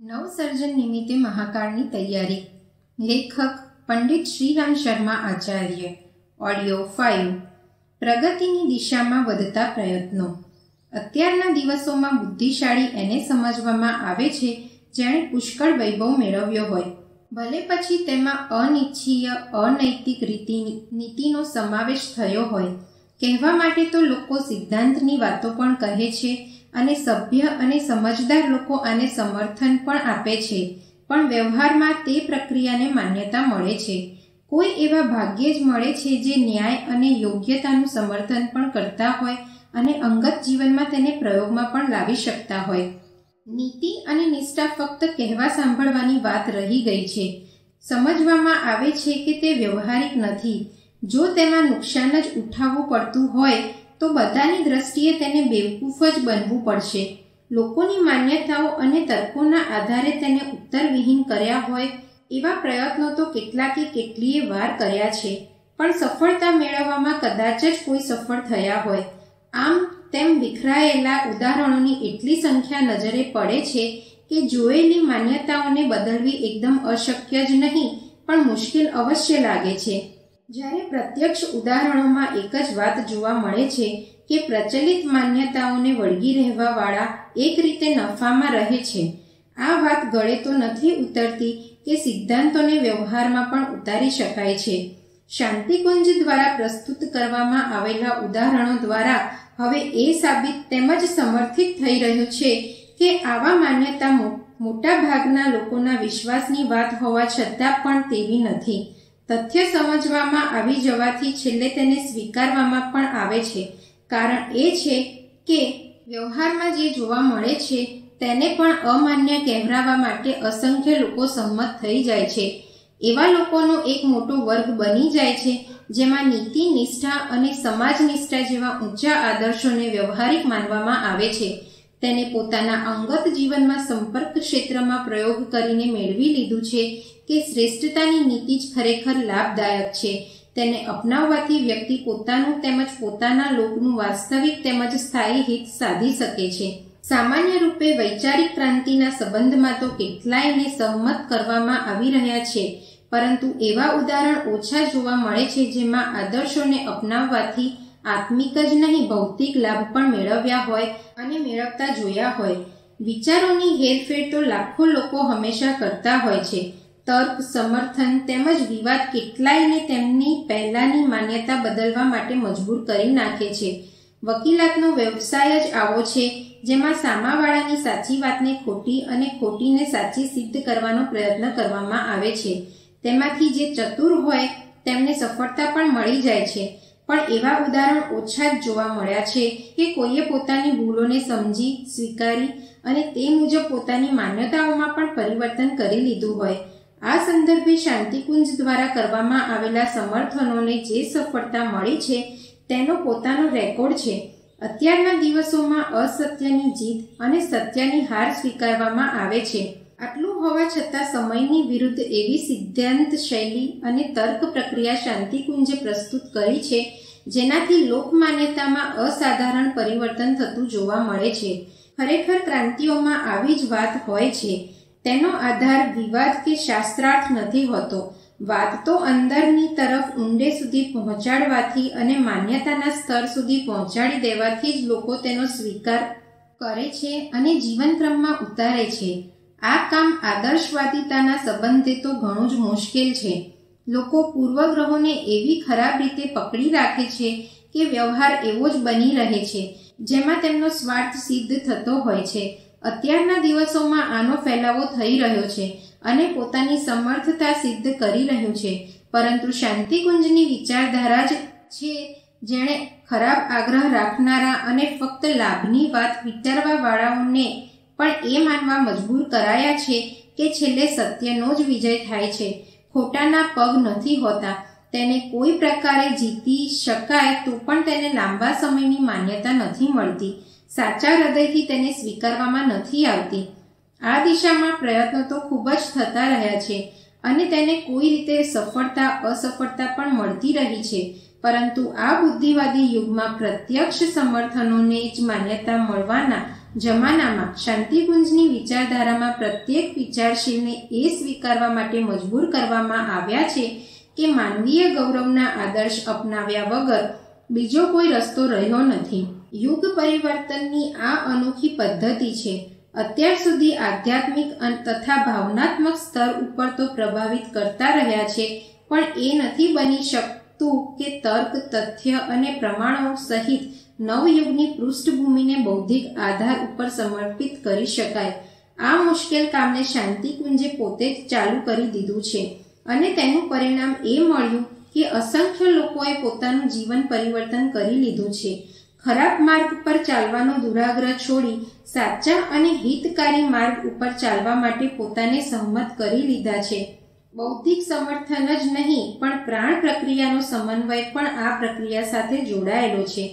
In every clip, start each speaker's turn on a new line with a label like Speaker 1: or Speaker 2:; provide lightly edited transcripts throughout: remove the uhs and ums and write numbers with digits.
Speaker 1: નવસર્જન નિમિત્તે મહાકાળની તૈયારી. લેખક પંડિત શ્રીરામ શર્મા આચાર્ય. ઓડિયો 5. પ્રગતિની દિશામાં વધતા પ્રયત્નો. અત્યારના દિવસોમાં બુદ્ધિશાળી એને સમજવામાં આવે છે જેણે પુષ્કળ વૈભવ મેળવ્યો હોય, ભલે પછી તેમાં અનિચ્છીય અનૈતિક નીતિનો સમાવેશ થયો હોય. કહેવા માટે તો લોકો સિદ્ધાંતની વાતો પણ કહે છે અને સભ્ય અને સમજદાર લોકો આને સમર્થન પણ આપે છે, પણ વ્યવહારમાં તે પ્રક્રિયાને માન્યતા મળે છે. કોઈ એવા ભાગ્યે જ મળે છે જે ન્યાય અને યોગ્યતાનું સમર્થન પણ કરતા હોય અને અંગત જીવનમાં તેને પ્રયોગમાં પણ લાવી શકતા હોય. નીતિ અને નિષ્ઠા ફક્ત કહેવા સાંભળવાની વાત રહી ગઈ છે. સમજવામાં આવે છે કે તે વ્યવહારિક નથી. જો તેમાં નુકસાન જ ઉઠાવવું પડતું હોય તો બધાની દ્રષ્ટિએ તેને બેવકૂફ જ બનવું પડશે. લોકોની માન્યતાઓ અને તર્કોના આધારે તેને ઉત્તરવિહીન કર્યા હોય એવા પ્રયત્નો તો કેટલાકે કેટલીય વાર કર્યા છે, પણ સફળતા મેળવવામાં કદાચ જ કોઈ સફળ થયા હોય. આમ તેમ વિખરાયેલા ઉદાહરણોની એટલી સંખ્યા નજરે પડે છે કે જોયેલી માન્યતાઓને બદલવી એકદમ અશક્ય જ નહીં, પણ મુશ્કેલ અવશ્ય લાગે છે. જ્યારે પ્રત્યક્ષ ઉદાહરણોમાં એક જ વાત જોવા મળે છે કે પ્રચલિત માન્યતાઓને વળગી રહેવાવાળા એક રીતે નફામાં રહે છે. આ વાત ગળે તો નથી ઉતરતી કે સિદ્ધાંતોને વ્યવહારમાં પણ ઉતારી શકાય છે. શાંતિકુંજ દ્વારા પ્રસ્તુત કરવામાં આવેલા ઉદાહરણો દ્વારા હવે એ સાબિત તેમજ સમર્થિત થઈ રહ્યું છે કે આવા માન્યતા મોટા ભાગના લોકોના વિશ્વાસની વાત હોવા છતાં પણ તેવી નથી. તથ્ય સમજવામાં આવી જવાથી છેલ્લે તેને સ્વીકારવામાં પણ આવે છે. કારણ એ છે કે વ્યવહારમાં જે જોવા મળે છે તેને પણ અમાન્ય કહેવરાવા માટે અસંખ્ય લોકો સંમત થઈ જાય છે. એવા લોકોનો એક મોટો વર્ગ બની જાય છે જેમાં નીતિ નિષ્ઠા અને સમાજ નિષ્ઠા જેવા ઊંચા આદર્શોને વ્યવહારિક માનવામાં આવે છે. તેને પોતાના અંગત જીવનમાં સંપર્ક ક્ષેત્રમાં પ્રયોગ કરીને મેળવી લીધું છે કે શ્રેષ્ઠતાની નીતિ જ ખરેખર લાભદાયક છે. તેને અપનાવવાથી વ્યક્તિ પોતાનું તેમજ પોતાના લોકનું વાસ્તવિક તેમજ સ્થાયી હિત સાધી શકે છે. સામાન્ય રૂપે વૈચારિક ક્રાંતિના સંબંધમાં તો કેટલાયને સહમત કરવામાં આવી રહ્યા છે, પરંતુ એવા ઉદાહરણ ઓછા જોવા મળે છે જેમાં આદર્શોને અપનાવવાથી આત્મિક જ નહીં ભૌતિક લાભ પણ મેળવ્યા હોય અને મેળવતા જોયા હોય. વિચારોની હેરફેર તો લાખો લોકો હંમેશા કરતા હોય છે. તર્ક, સમર્થન તેમજ વિવાદ કેટલાયને તેમની પહેલાની માન્યતા બદલવા માટે મજબૂર કરી નાખે છે. વકીલાતનો વ્યવસાય જ આવો છે જેમાં સામાવાળાની સાચી વાતને ખોટી અને ખોટીને સાચી સિદ્ધ કરવાનો પ્રયત્ન કરવામાં આવે છે. તેમાંથી જે ચતુર હોય તેમને સફળતા પણ મળી જાય છે, પણ એવા ઉદાહરણ ઓછા જ જોવા મળ્યા છે કે કોઈએ પોતાની ભૂલોને સમજી, સ્વીકારી અને તે મુજબ પોતાની માન્યતાઓમાં પણ પરિવર્તન કરી લીધું હોય. આ સંદર્ભે શાંતિકુંજ દ્વારા કરવામાં આવેલા સમર્થનોને જે સફળતા મળી છે તેનો પોતાનો રેકોર્ડ છે. અત્યારના દિવસોમાં અસત્યની જીત અને સત્યની હાર સ્વીકારવામાં આવે છે. આટલું હોવા છતાં સમયની વિરુદ્ધ એવી સિદ્ધાંત શૈલી અને તર્ક પ્રક્રિયા શાંતિકુંજે પ્રસ્તુત કરી છે જેનાથી લોકમાન્યતામાં અસાધારણ પરિવર્તન થતું જોવા મળે છે. ખરેખર ક્રાંતિઓમાં આવી જ વાત હોય છે. તેનો આધાર વિવાદ કે શાસ્ત્રાર્થ નથી હોતો. વાત તો અંદરની તરફ ઊંડે સુધી પહોંચાડવાથી અને માન્યતાના સ્તર સુધી પહોંચાડી દેવાથી જ લોકો તેનો સ્વીકાર કરે છે અને જીવનક્રમમાં ઉતારે છે. આ કામ આદર્શવાદિતાના સંબંધે તો ઘણું જ મુશ્કેલ છે. લોકો પૂર્વગ્રહોને એવી ખરાબ રીતે પકડી રાખે છે કે વ્યવહાર એવો જ બની રહે છે જેમાં તેમનો સ્વાર્થ સિદ્ધ થતો હોય છે. અત્યારના દિવસોમાં આનો ફેલાવો થઈ રહ્યો છે અને પોતાની સમર્થતા સિદ્ધ કરી રહ્યું છે, પરંતુ શાંતિકુંજની વિચારધારા જ છે જેણે ખરાબ આગ્રહ રાખનારા અને ફક્ત લાભની વાત વિચારવા વાળાઓને પણ એ માનવા મજબૂર કરાયા છે કે છેલ્લે સત્યનો જ વિજય થાય છે. ખોટાના પગ નથી હોતા. તેને કોઈ પ્રકારે જીતી શકાય તો પણ તેને લાંબા સમયની માન્યતા નથી મળતી. સાચા હૃદયથી તેને સ્વીકારવામાં નથી આવતી. આ દિશામાં પ્રયત્નો તો ખૂબ જ થતા રહ્યા છે અને તેને કોઈ રીતે સફળતા અસફળતા પણ મળતી રહી છે, પરંતુ આ બુદ્ધિવાદી યુગમાં પ્રત્યક્ષ સમર્થનોને જ માન્યતા મળવાના જમાનામાં શાંતિકુંજની વિચારધારામાં પ્રત્યેક વિચારશીલને એ સ્વીકારવા માટે મજબૂર કરવામાં આવ્યા છે કે માનવીય ગૌરવના આદર્શ અપનાવ્યા વગર બીજો કોઈ રસ્તો રહ્યો નથી. યુગ પરિવર્તનની આ અનોખી પદ્ધતિ છે અત્યાર સુધી આધ્યાત્મિક તથા ભાવનાત્મક સ્તર ઉપર તો પ્રભાવિત કરતા રહ્યા છે, પણ એ નથી બની શકતું કે તર્ક, તથ્ય અને પ્રમાણો સહિત નવયુગની પૃષ્ઠભૂમિને બૌદ્ધિક આધાર ઉપર સમર્પિત કરી શકાય. આ મુશ્કેલ કામને શાંતિકુંજે પોતે જ ચાલુ કરી દીધું છે અને તેનું પરિણામ એ મળ્યું કે અસંખ્ય લોકોએ પોતાનું જીવન પરિવર્તન કરી લીધું છે. ખરાબ માર્ગ પર ચાલવાનો દુરાગ્રહ છોડી સાચા અને હિતકારી માર્ગ ઉપર ચાલવા માટે પોતાને સહમત કરી લીધા છે. બૌદ્ધિક સમર્થન જ નહીં પણ પ્રાણ પ્રક્રિયાનો સમન્વય પણ આ પ્રક્રિયા સાથે જોડાયેલો છે.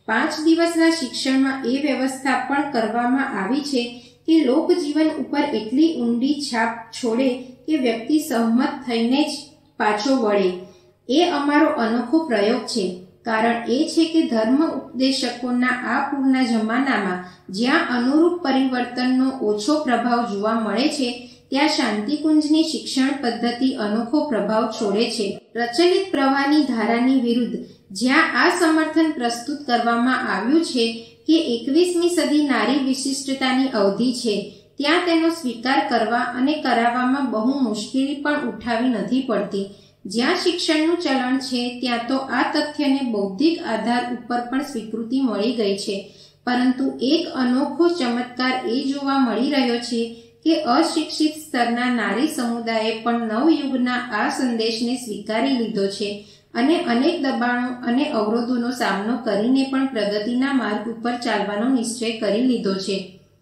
Speaker 1: 5 દિવસના શિક્ષણમાં એ વ્યવસ્થા પણ કરવામાં આવી છે કે લોકજીવન ઉપર એટલી ઊંડી છાપ છોડે કે વ્યક્તિ સહમત થઈને જ પાછો વળે. એ અમારો અનોખો પ્રયોગ છે. કારણ એ છે કે ધર્મ ઉપદેશકોના આ પૂરના જમાનામાં જ્યાં અનુરૂપ પરિવર્તનનો ઓછો પ્રભાવ જોવા મળે છે, ત્યાં શાંતિકુંજની શિક્ષણ પદ્ધતિ અનોખો પ્રભાવ છોડે છે. પ્રચલિત પ્રવાહની ધારાની વિરુદ્ધ જ્યાં આ સમર્થન પ્રસ્તુત કરવામાં આવ્યું છે કે 21મી સદી નારી વિશિષ્ટતાની અવધિ છે, ત્યાં તેનો સ્વીકાર કરવા અને કરાવવામાં બહુ મુશ્કેલી પણ ઉઠાવી નથી પડતી. જ્યાં શિક્ષણનું ચલણ છે ત્યાં તો આ તથ્યને બૌદ્ધિક આધાર ઉપર પણ સ્વીકૃતિ મળી ગઈ છે. પરંતુ એક અનોખો ચમત્કાર એ જોવા મળી રહ્યો છે કે અશિક્ષિત સ્તરના નારી સમુદાયે પણ નવયુગના આ સંદેશને સ્વીકારી લીધો છે અને અનેક દબાણો અને અવરોધોનો સામનો કરીને પણ પ્રગતિના માર્ગ ઉપર ચાલવાનો નિશ્ચય કરી લીધો છે.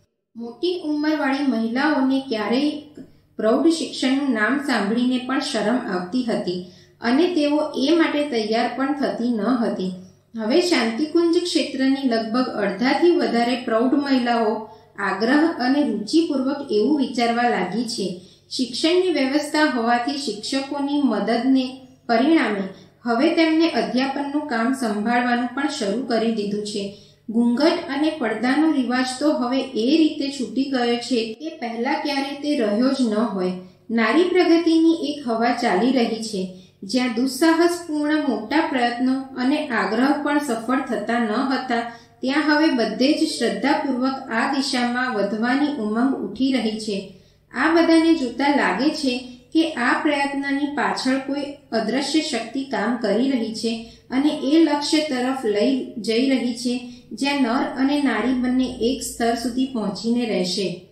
Speaker 1: મોટી ઉંમરવાળી મહિલાઓને ક્યારેય પ્રૌઢ શિક્ષણનું નામ સાંભળીને પણ શરમ આવતી હતી અને તેઓ એ માટે તૈયાર પણ થતી ન હતી. હવે શાંતિકુંજ ક્ષેત્રની લગભગ અડધાથી વધારે પ્રૌઢ મહિલાઓ આગ્રહ અને રુચિપૂર્વક એવું વિચારવા લાગી છે. શિક્ષણની વ્યવસ્થા હોવાથી શિક્ષકોની મદદને પરિણામે હવે તેમને અધ્યાપનનું કામ સંભાળવાનું પણ શરૂ કરી દીધું છે. ઘૂંઘટ અને પડદાનો રિવાજ તો હવે એ રીતે છૂટી ગયો છે કે પહેલા ક્યારેય તે રહ્યો જ ન હોય. નારી પ્રગતિની એક હવા ચાલી રહી છે જ્યાં દુસ્સાહસપૂર્ણ મોટા પ્રયત્નો અને આગ્રહ પણ સફળ થતા ન હતા, ત્યાં હવે બધે જ શ્રદ્ધાપૂર્વક આ દિશામાં વધવાની ઉમંગ ઉઠી રહી છે. આ બધાને જોતા લાગે છે કે આ પ્રયત્નની પાછળ કોઈ અદ્રશ્ય શક્તિ કામ કરી રહી છે અને એ લક્ષ્ય તરફ લઈ જઈ રહી છે જ્યાં નર અને નારી બંને એક સ્તર સુધી પહોંચીને રહેશે.